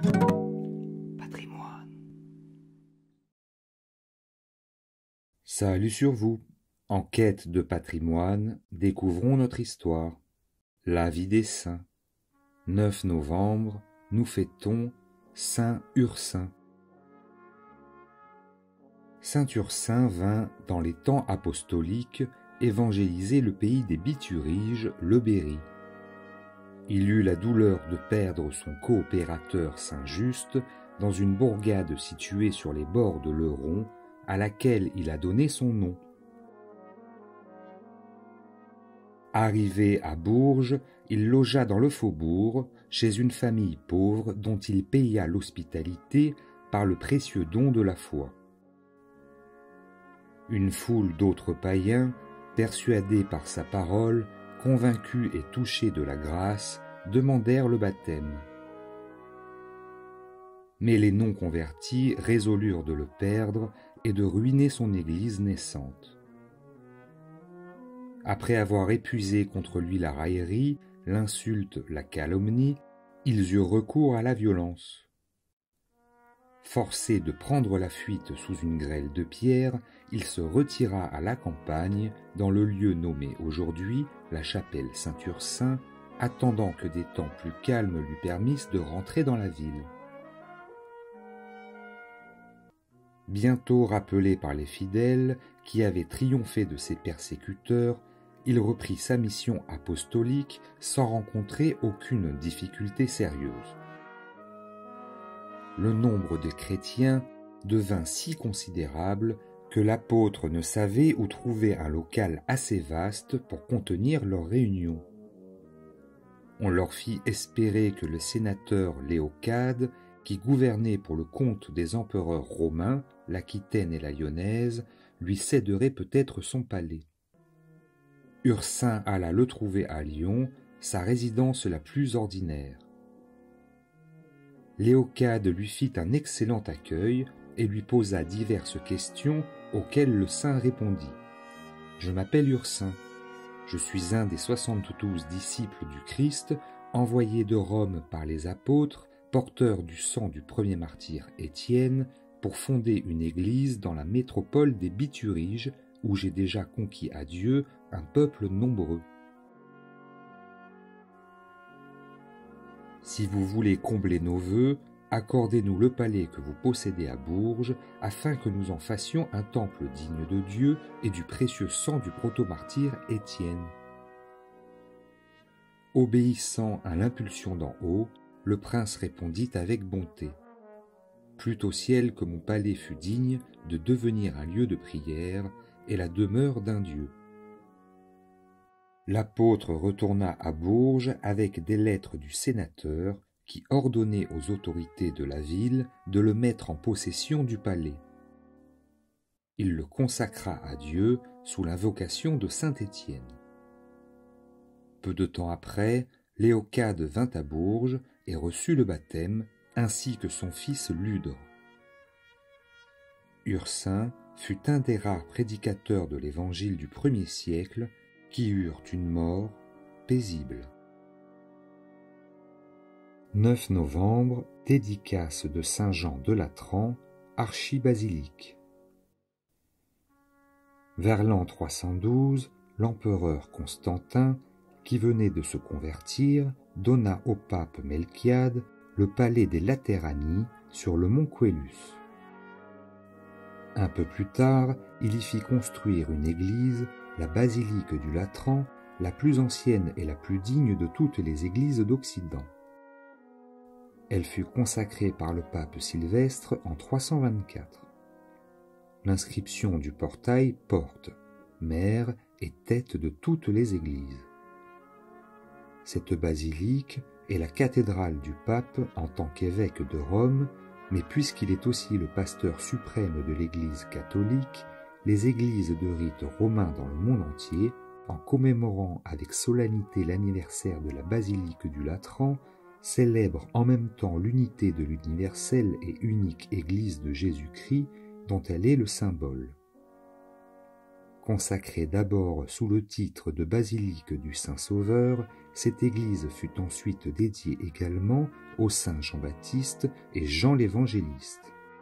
Patrimoine. Salut sur vous. En quête de patrimoine, découvrons notre histoire. La vie des saints. 9 novembre, nous fêtons Saint Ursin. Saint Ursin vint, dans les temps apostoliques, évangéliser le pays des Bituriges, le Berry. Il eut la douleur de perdre son coopérateur Saint-Just dans une bourgade située sur les bords de l'Euron, à laquelle il a donné son nom. Arrivé à Bourges, il logea dans le faubourg, chez une famille pauvre dont il paya l'hospitalité par le précieux don de la foi. Une foule d'autres païens, persuadés par sa parole, convaincus et touchés de la grâce, demandèrent le baptême. Mais les non-convertis résolurent de le perdre et de ruiner son église naissante. Après avoir épuisé contre lui la raillerie, l'insulte, la calomnie, ils eurent recours à la violence. Forcé de prendre la fuite sous une grêle de pierre, il se retira à la campagne, dans le lieu nommé aujourd'hui la chapelle Saint-Ursin, attendant que des temps plus calmes lui permissent de rentrer dans la ville. Bientôt rappelé par les fidèles, qui avaient triomphé de ses persécuteurs, il reprit sa mission apostolique sans rencontrer aucune difficulté sérieuse. Le nombre des chrétiens devint si considérable que l'apôtre ne savait où trouver un local assez vaste pour contenir leurs réunions. On leur fit espérer que le sénateur Léocade, qui gouvernait pour le compte des empereurs romains, l'Aquitaine et la Lyonnaise, lui céderait peut-être son palais. Ursin alla le trouver à Lyon, sa résidence la plus ordinaire. Léocade lui fit un excellent accueil et lui posa diverses questions auxquelles le saint répondit. « Je m'appelle Ursin. Je suis un des 72 disciples du Christ, envoyés de Rome par les apôtres, porteurs du sang du premier martyr Étienne, pour fonder une église dans la métropole des Bituriges, où j'ai déjà conquis à Dieu un peuple nombreux. Si vous voulez combler nos vœux, accordez-nous le palais que vous possédez à Bourges, afin que nous en fassions un temple digne de Dieu et du précieux sang du protomartyr Étienne. » Obéissant à l'impulsion d'en haut, le prince répondit avec bonté. « Plût au ciel que mon palais fût digne de devenir un lieu de prière et la demeure d'un Dieu. » L'apôtre retourna à Bourges avec des lettres du sénateur qui ordonnait aux autorités de la ville de le mettre en possession du palais. Il le consacra à Dieu sous l'invocation de saint Étienne. Peu de temps après, Léocade vint à Bourges et reçut le baptême, ainsi que son fils Ludre. Ursin fut un des rares prédicateurs de l'Évangile du 1er siècle qui eurent une mort paisible. 9 novembre, dédicace de Saint Jean de Latran, archibasilique. Vers l'an 312, l'empereur Constantin, qui venait de se convertir, donna au pape Melchiade le palais des Latérani sur le mont Quellus. Un peu plus tard, il y fit construire une église, la basilique du Latran, la plus ancienne et la plus digne de toutes les églises d'Occident. Elle fut consacrée par le pape Sylvestre en 324. L'inscription du portail porte « Mère et tête de toutes les églises ». Cette basilique est la cathédrale du pape en tant qu'évêque de Rome, mais puisqu'il est aussi le pasteur suprême de l'Église catholique, les églises de rite romain dans le monde entier, en commémorant avec solennité l'anniversaire de la basilique du Latran, célèbrent en même temps l'unité de l'universelle et unique Église de Jésus-Christ dont elle est le symbole. Consacrée d'abord sous le titre de basilique du Saint-Sauveur, cette église fut ensuite dédiée également aux saints Jean-Baptiste et Jean l'Évangéliste.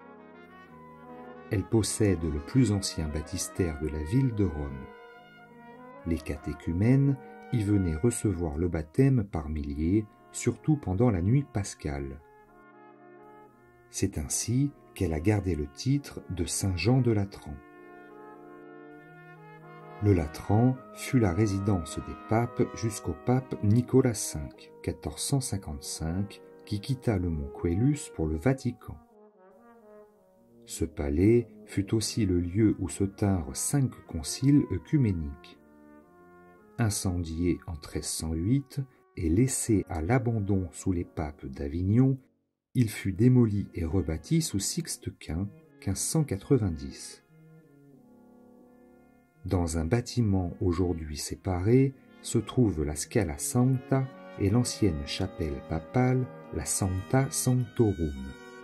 Elle possède le plus ancien baptistère de la ville de Rome. Les catéchumènes y venaient recevoir le baptême par milliers, surtout pendant la nuit pascale. C'est ainsi qu'elle a gardé le titre de Saint Jean de Latran. Le Latran fut la résidence des papes jusqu'au pape Nicolas V, 1455, qui quitta le mont Quellus pour le Vatican. Ce palais fut aussi le lieu où se tinrent 5 conciles œcuméniques. Incendié en 1308 et laissé à l'abandon sous les papes d'Avignon, il fut démoli et rebâti sous Sixte Quint, 1590. Dans un bâtiment aujourd'hui séparé se trouvent la Scala Sancta et l'ancienne chapelle papale, la Sancta Sanctorum.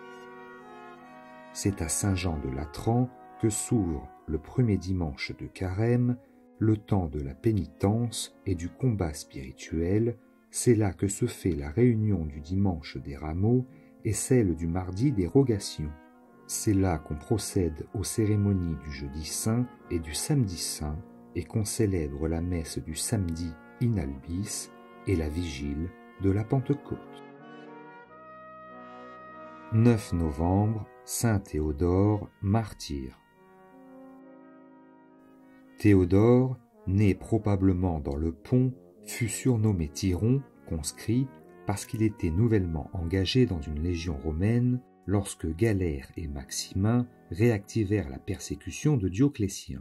C'est à Saint-Jean de Latran que s'ouvre le premier dimanche de Carême, le temps de la pénitence et du combat spirituel. C'est là que se fait la réunion du dimanche des Rameaux et celle du mardi des Rogations. C'est là qu'on procède aux cérémonies du jeudi saint et du samedi saint et qu'on célèbre la messe du samedi in albis et la vigile de la Pentecôte. 9 novembre, Saint Théodore, martyr. Théodore, né probablement dans le Pont, fut surnommé Tyron, conscrit, parce qu'il était nouvellement engagé dans une légion romaine lorsque Galère et Maximin réactivèrent la persécution de Dioclétien.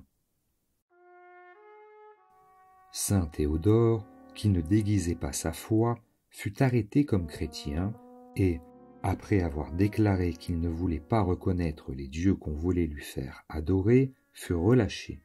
Saint Théodore, qui ne déguisait pas sa foi, fut arrêté comme chrétien et, après avoir déclaré qu'il ne voulait pas reconnaître les dieux qu'on voulait lui faire adorer, fut relâché.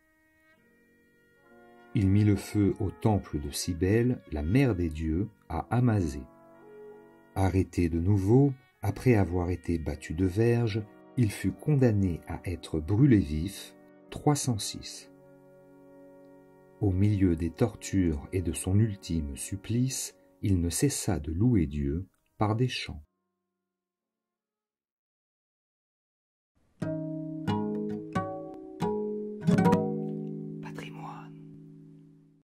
Il mit le feu au temple de Cybèle, la mère des dieux, à Amazée. Arrêté de nouveau, après avoir été battu de verge, il fut condamné à être brûlé vif, 306. Au milieu des tortures et de son ultime supplice, il ne cessa de louer Dieu par des chants.